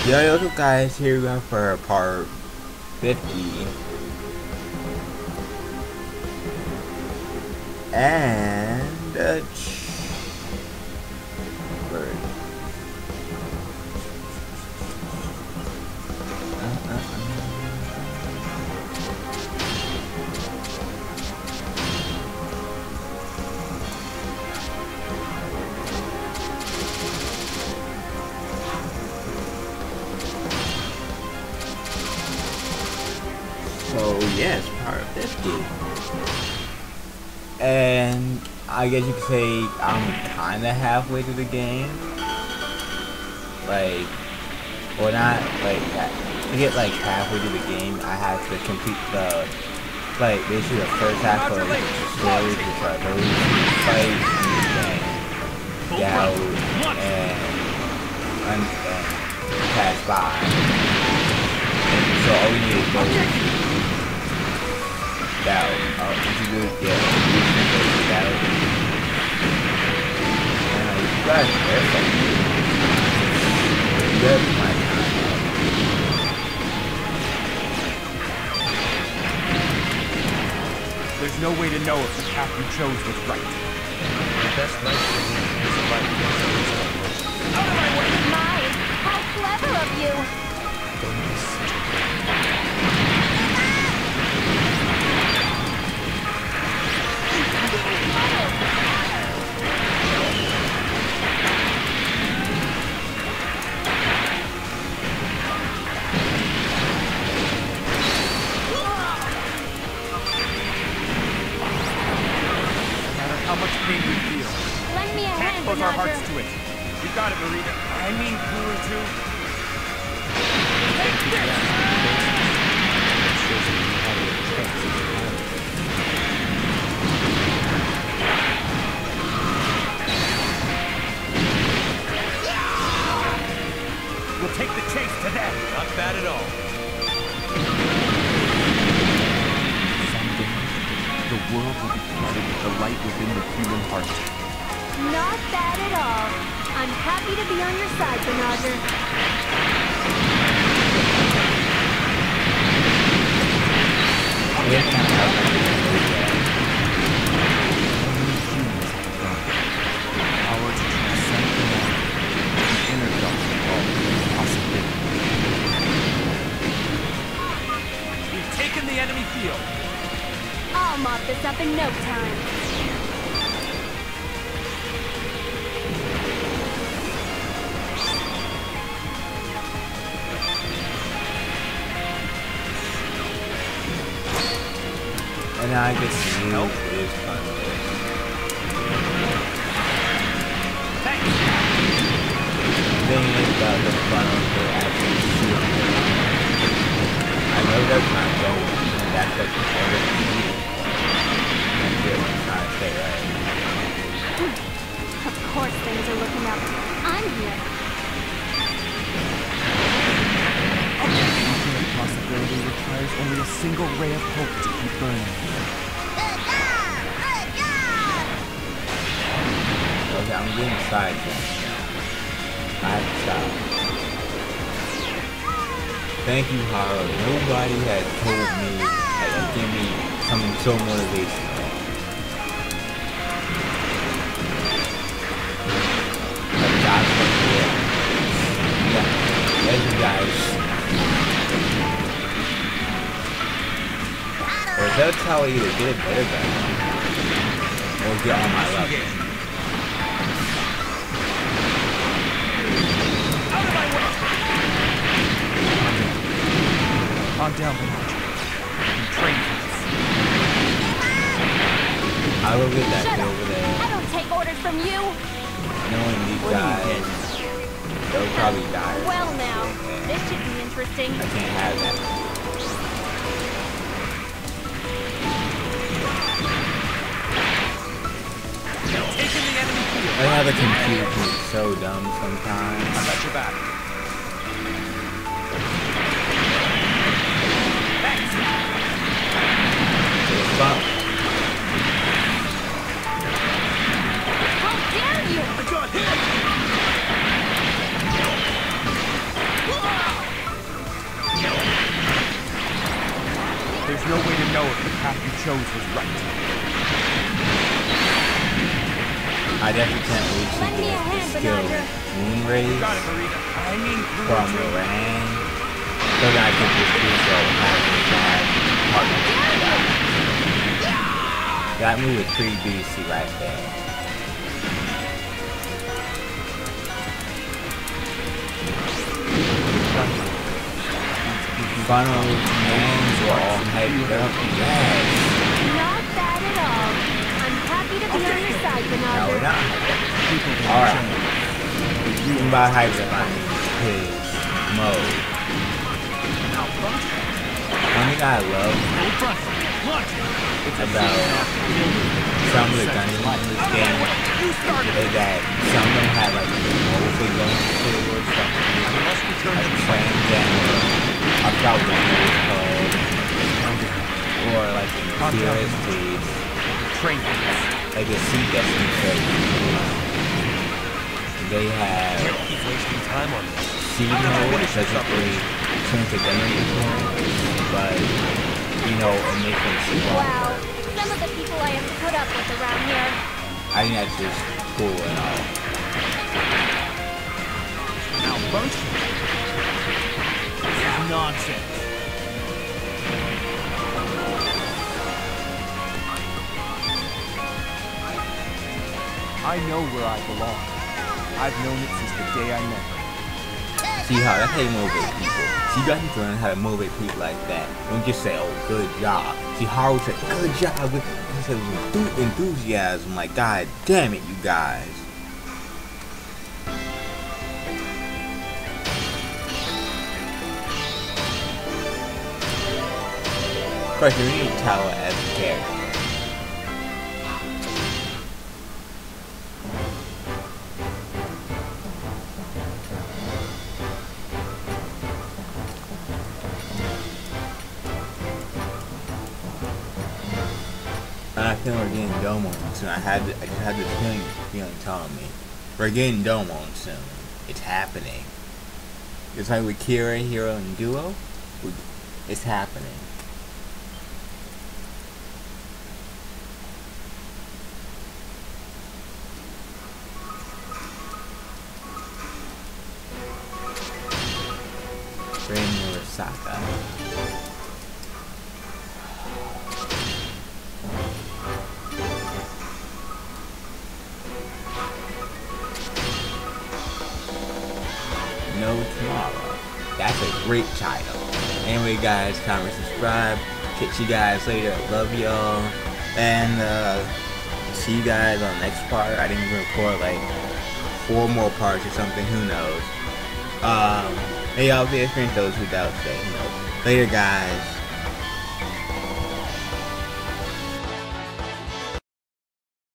Yo, what's up guys, here we go for part 50. And so yes, part 50. And I guess you could say I'm kinda halfway through the game. Like, or not, like, to get like halfway through the game, I have to complete the, like, basically the first half of the stories, which are those fight and pass by. So all we need is those. That you do, yeah, that and you guys, there's something good my time. There's no way to know if the path you chose was right. The best life is a life against the out of my way! My, how clever of you! Don't be such a Close our hearts to it. You got it, Marina. I mean, Guru too. Take this! We'll take the chase to them. Not bad at all. Someday, the world will be flooded with the light within the human heart. Not bad at all. I'm happy to be on your side, Banarger. Power to transcend the mind, the inner dark of possibility. We've taken the enemy field. I'll mop this up in no time. And I guess help is fun. Thanks. The thing is about the funnel for actually shooting. I know that's not going. That's like the order to shoot. That's what I'm trying to say, right? Of course things are looking up. I'm here. Infinite possibility requires only a single ray of hope to keep burning. Okay, I'm getting sidetracked now. I have to stop. Thank you, Harold. Nobody had told me, like, give me something so motivational. Like, God's like, yeah. Thank you guys. Or that's how I either get it better or get on my level. Calm down, Banarger. You train for this. I will get that Shut kid up. over there. I don't take orders from you. Knowing these guys, they'll probably die. Well now, this should be interesting. I can't have that. Taking the enemy field. I know the computer can be so dumb sometimes. I got your back. Thanks. But How dare you! I got hit! know if the path you chose was right. I definitely can't wait to Lend me a get the hand, skill Banarger. Moon Rays Got it, Marina. I mean, from Moran. So that I can just do so having that partner. That move is pretty beastly right there. Finally, hands were all hyped up. Yes. Not bad at all. I'm happy to be on your side, Now we're Banarger. not. Alright. Even by hyped up on his mode. One thing I love about some of the Gundam in this game is that some of them have like a mode they go into or something. Like transgender, I forgot what it was called. Or like in DSTs. Like the Sea Destiny characters. They have seed mode, which doesn't really change the Gundam performance, but you know, it makes them stronger. Wow, some of the people I have to put up with around here. I think that's just cool and all. Malfunction? This is nonsense. I know where I belong. I've known it since the day I met her. See how that's how you motivate people. See, you guys need to learn how to motivate people like that. Don't just say, "Oh, good job." See, Haru said, "Good job." He said with enthusiasm. Like, God damn it, you guys. Of course, you need Tower as a character. I feel we're getting Domon soon. I just had this feeling telling me we're getting Domon soon. It's happening. It's like with Kira, Hero, and Duo. It's happening. Rin Murasaka. No Tomorrow. That's a great title. Anyway, guys, comment, subscribe. Catch you guys later. Love y'all. And see you guys on the next part. I didn't even record like 4 more parts or something. Who knows? May y'all be experienced those who doubt that. Later, guys.